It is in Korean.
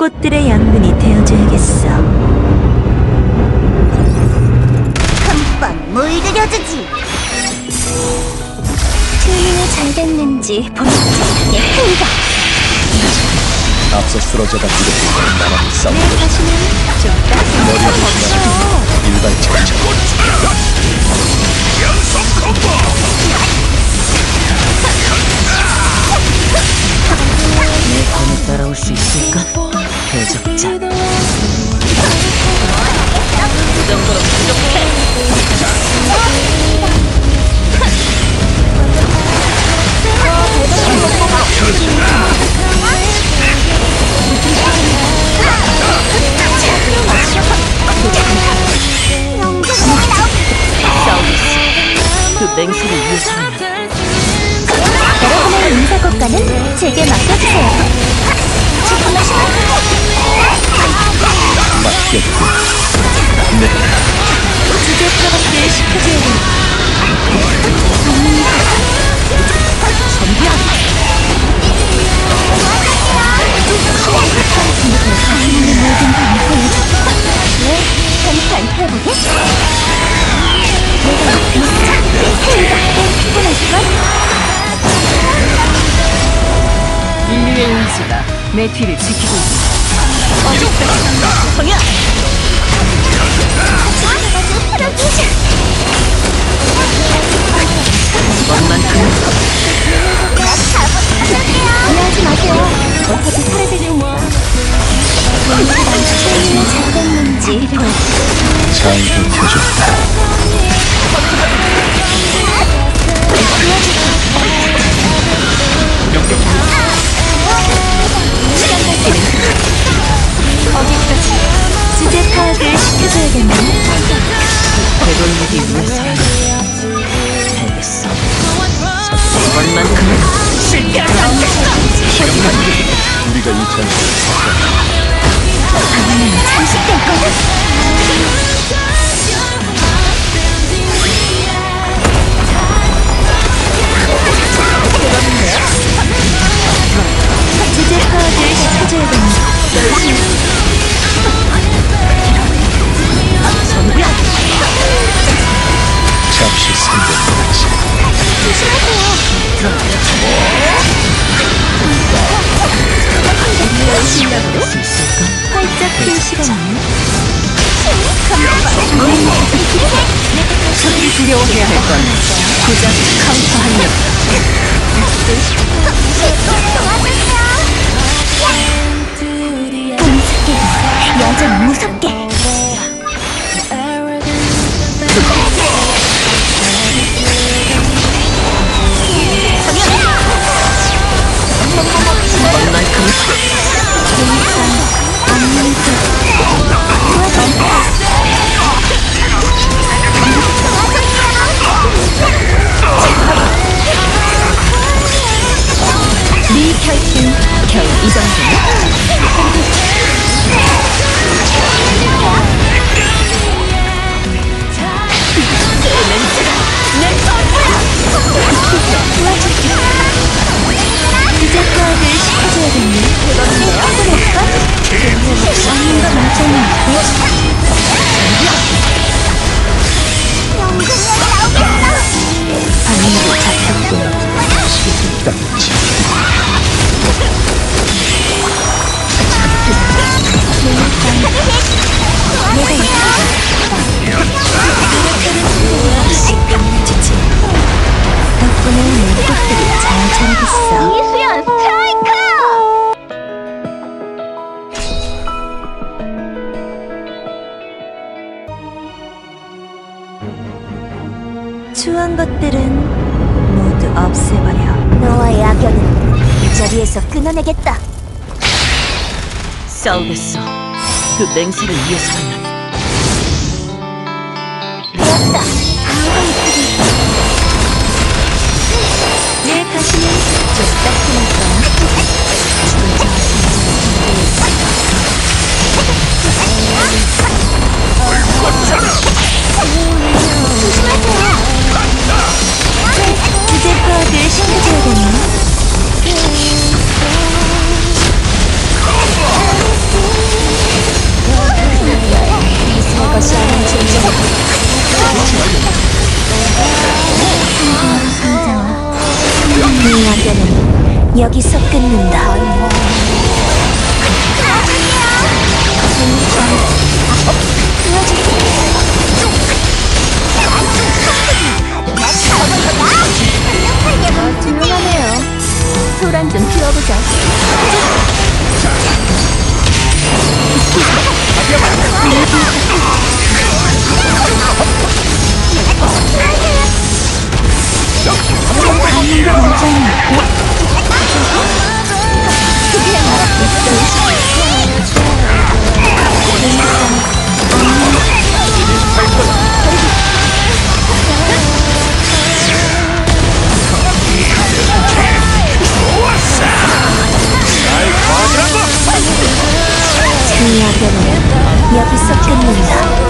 꽃들의 양분이 되어줘야겠어. 금방 물들여주지. 튜닝이 잘 됐는지 본격적인 행동. 앞서 쓰러져가 뒤로 나만 싸우고 내 자신은 좀 머리 조심하라. 일발 정찰. 연속 콤보. 내 검에 따라올 수 있을까? 대적자. 그 정도로 부족해. 그 맹세를 위해서라면 여러분의 인사고과는 제게 맡겨주세요. 맡겼고. 네. 주제 파악을 시켜줘야 돼. 전비야. 모든 걸 보여줘. 왜? 한판 해보게? 내가 진짜 피곤할걸? 인류의 운수가 내 뒤를 지키고 있어. 성야! 이번만큼은 이해하지 마세요. 어차피 사라질 테니까. 튜닝이 잘 됐는지 잘 버텨줬다. 어디까지 주제 파악을 시켜줘야겠네. 되돌리기 위해서라면 알겠어. 이번만큼은 실패하지 않겠어. 우리가 이 전투를 장식될 거야. 주제 파악을 시켜줘야겠네. 전부야. 잠시 생존하지. 신나볼 수 있을까? 활짝 핀 시간이네. 적이 두려워해야 할 건 고작 카운터 한 명. 무섭게, 여전히 무섭게. 이번만큼은 네 결심 겨우 이 정도는? 주제 파악을 시켜줘야겠네. 해볼까? 아닌 거 맞잖아. 반응으로 잡혔군. 딱 지. 덕분에 내 꽃들이 잘 자라겠어. 이수연 스트라이크! 추한 것들은 모두 없애버려. 너와의 악연은 이 자리에서 끊어내겠다. 싸우겠어. 그 맹세를 위해서라면. 되었다. 다음과 이쁘게. 내 가슴은 좀 따뜻할 거야. 주제 파악을 시켜줘야겠네. 여기서 끊는다. 조용하네요. 소란 좀 피워보자. 이 악연은 여기서 끊는다.